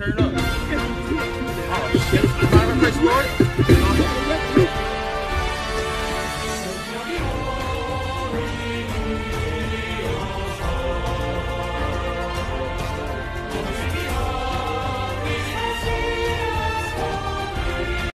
turn it up. Oh shit. Mind if I press record?